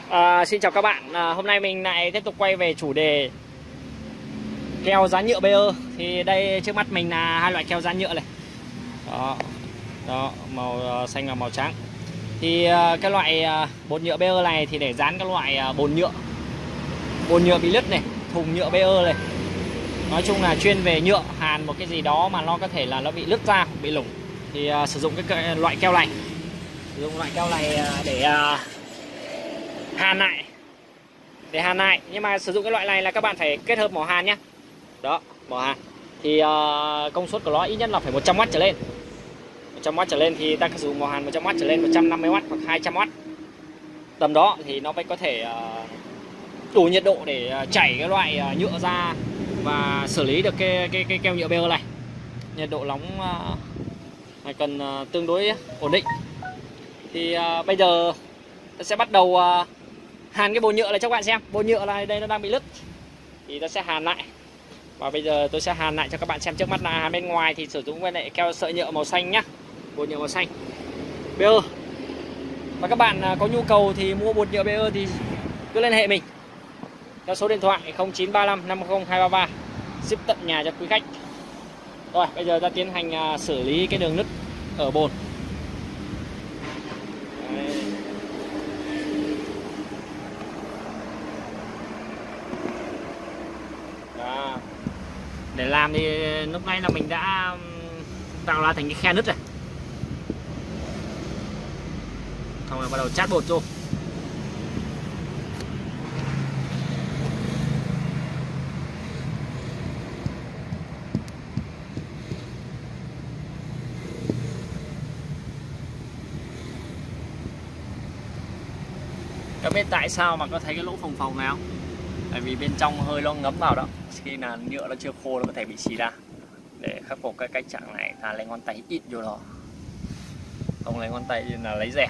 Xin chào các bạn. Hôm nay mình lại tiếp tục quay về chủ đề keo dán nhựa BE. Thì đây trước mắt mình là hai loại keo dán nhựa này. Đó, màu xanh và màu trắng. Thì cái loại bột nhựa BE này thì để dán các loại bồn nhựa bị nứt này, thùng nhựa BE này. Nói chung là chuyên về nhựa, hàn một cái gì đó mà nó có thể là nó bị nứt ra, bị lủng thì sử dụng cái loại keo này. Sử dụng loại keo này để hàn lại, nhưng mà sử dụng cái loại này là các bạn phải kết hợp mỏ hàn nhé. Đó, mỏ hàn thì công suất của nó ít nhất là phải 100W trở lên. 100W trở lên thì ta sử dụng mỏ hàn 100W trở lên, 150W hoặc 200W tầm đó thì nó mới có thể đủ nhiệt độ để chảy cái loại nhựa ra và xử lý được cái keo nhựa BE này. Nhiệt độ nóng phải cần tương đối ổn định. Thì bây giờ ta sẽ bắt đầu hàn cái bồn nhựa này cho các bạn xem. Bồn nhựa này đây nó đang bị nứt thì ta sẽ hàn lại. Và bây giờ tôi sẽ hàn lại cho các bạn xem. Trước mắt là hàn bên ngoài thì sử dụng với lại keo sợi nhựa màu xanh nhá. Bột nhựa màu xanh BE. Và các bạn có nhu cầu thì mua bột nhựa BE thì cứ liên hệ mình theo số điện thoại 0935 50 233, ship tận nhà cho quý khách. Rồi bây giờ ta tiến hành xử lý cái đường nứt ở bồn. Để làm thì lúc này là mình đã tạo ra thành cái khe nứt rồi. Xong rồi bắt đầu chát bột vô. Các biết tại sao mà có thấy cái lỗ phồng phồng này không? Tại vì bên trong hơi nó ngấm vào đó. Khi là nhựa nó chưa khô nó có thể bị xì ra. Để khắc phục cái cách trạng này ta lấy ngón tay ít vô đó. Không lấy ngón tay là lấy rẻ.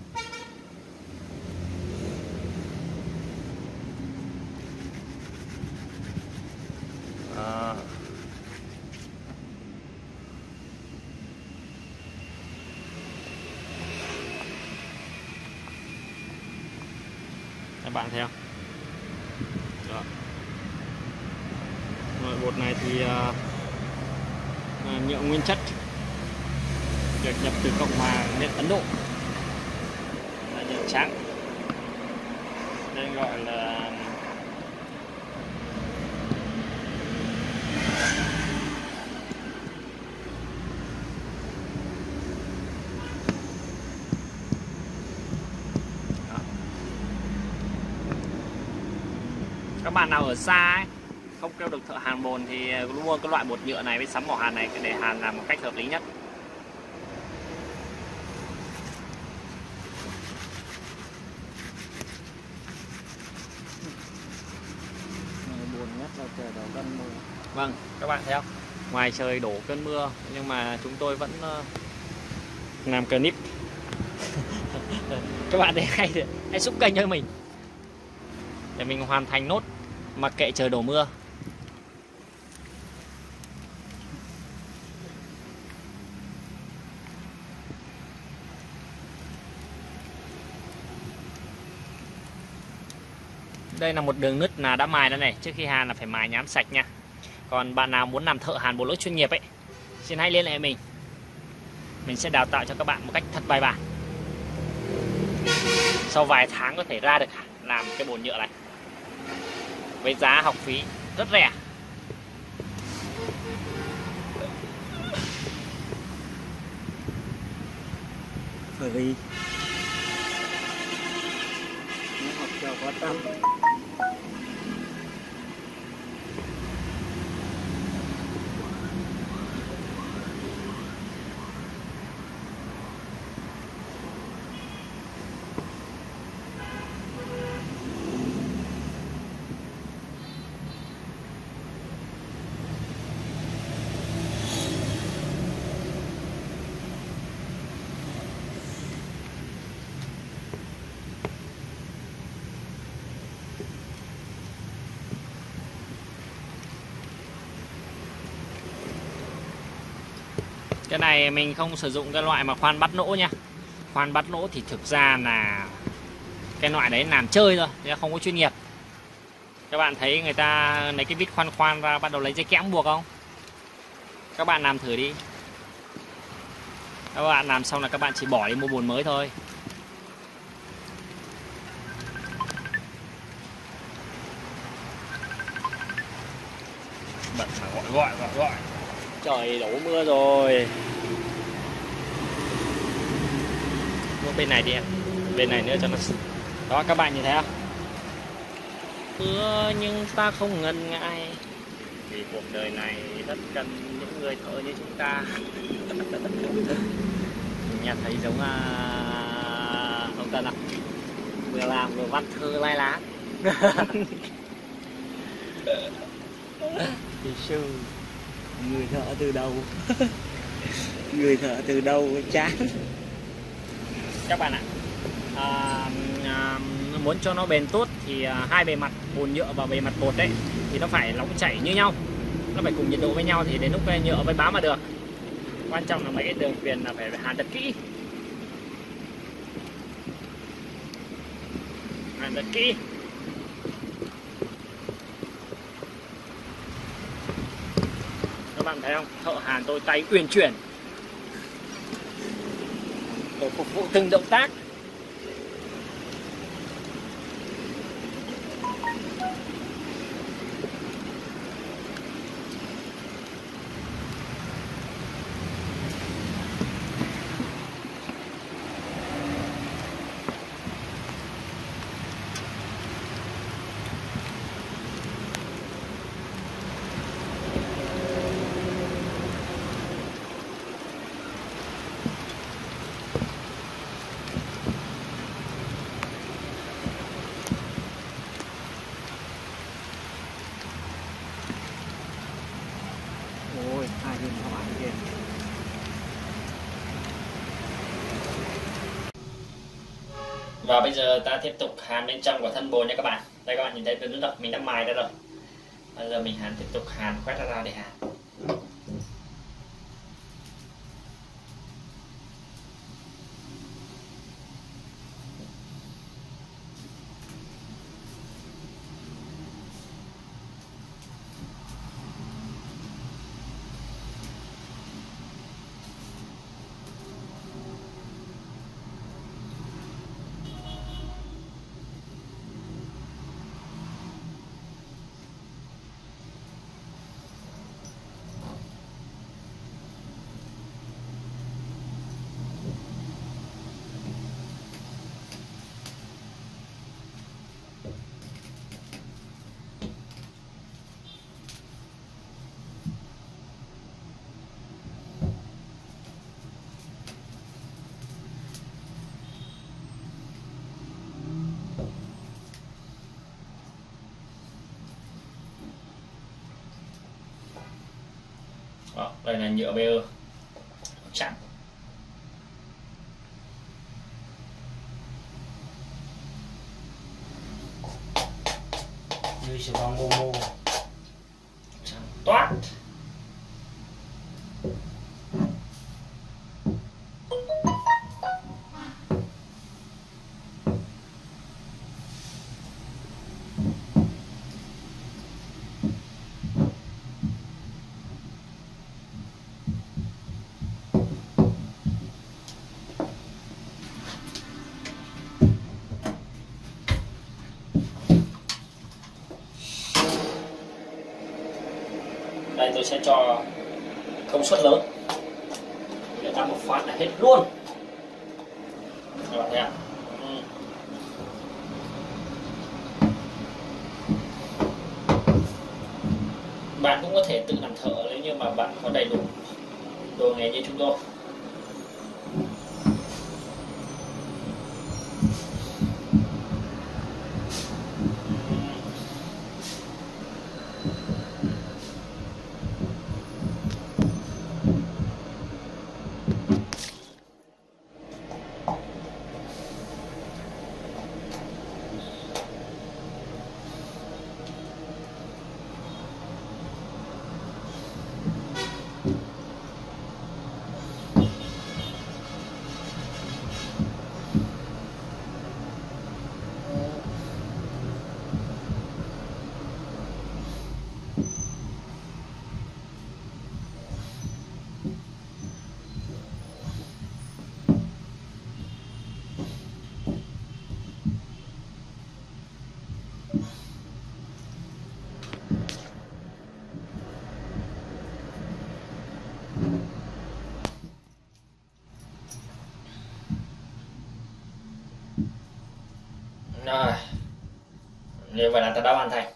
Các bạn thấy không? Đó. Loại bột này thì nhựa nguyên chất được nhập từ Cộng hòa Liên Ấn Độ, là nhựa trắng. Đây gọi là các bạn nào ở xa ấy, không kêu được thợ hàn bồn thì mua cái loại bột nhựa này với sắm mỏ hàn này để hàn làm một cách hợp lý nhất. Buồn nhất là trời đổ cơn mưa. Vâng, các bạn thấy không? Ngoài trời đổ cơn mưa nhưng mà chúng tôi vẫn làm clip. Các bạn thấy hãy xúc kênh cho mình để mình hoàn thành nốt mặc kệ trời đổ mưa. Đây là một đường nứt là đã mài đây này. Trước khi hàn là phải mài nhám sạch nha. Còn bạn nào muốn làm thợ hàn bồn lỗ chuyên nghiệp ấy, xin hãy liên hệ mình. Mình sẽ đào tạo cho các bạn một cách thật bài bản. Sau vài tháng có thể ra được làm cái bồn nhựa này với giá học phí rất rẻ. Free. Học cho có tâm. Cái này mình không sử dụng cái loại mà khoan bắt nỗ nha. Khoan bắt nỗ thì thực ra là Cái loại đấy làm chơi thôi, chứ không có chuyên nghiệp. Các bạn thấy người ta lấy cái vít khoan khoan ra bắt đầu lấy dây kẽm buộc không? Các bạn làm thử đi. Các bạn làm xong là các bạn chỉ bỏ đi mua bồn mới thôi. Bật mà gọi. Trời đổ mưa rồi. Mua bên này đi em. Bên này nữa cho nó. Đó các bạn nhìn thấy không? Mưa nhưng ta không ngần ngại, vì cuộc đời này rất cần những người thợ như chúng ta. Nghe thấy giống ông Tân ạ. Vừa làm vừa văn thơ lai láng. Thì sư người thợ từ đầu. Người thợ từ đầu chán. Các bạn ạ, muốn cho nó bền tốt thì hai bề mặt bồn nhựa và bề mặt bột đấy thì nó phải nóng chảy như nhau, nó phải cùng nhiệt độ với nhau thì đến lúc cái nhựa mới bám vào được. Quan trọng là mấy cái đường viền là phải hàn thật kỹ, hàn thật kỹ. Các bạn thấy không, thợ hàn tôi tay uyển chuyển để phục vụ từng động tác. Ôi, hai viên các bạn kia. Và bây giờ ta tiếp tục hàn bên trong của thân bồn nha các bạn. Đây các bạn nhìn thấy từ nước mình đã mài ra rồi. Bây giờ mình tiếp tục hàn quét ra để hàn. Đó, đây là nhựa BE chặn. Như chỉ vào mô trắng toát. Đây tôi sẽ cho công suất lớn để ta một phát là hết luôn. Các bạn thấy ạ? Bạn cũng có thể tự làm thợ nếu như mà bạn có đầy đủ đồ nghề như chúng tôi. Rồi, như vậy là ta đã hoàn thành.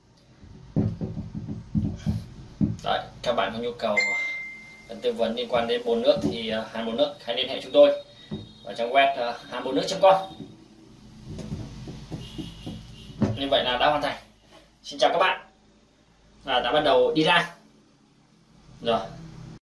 Đấy, các bạn có nhu cầu cần tư vấn liên quan đến bồn nước thì Hàn Bồn Nước hãy liên hệ chúng tôi ở trang web hanbonnước.com. Như vậy là đã hoàn thành. Xin chào các bạn. Đã bắt đầu đi ra rồi.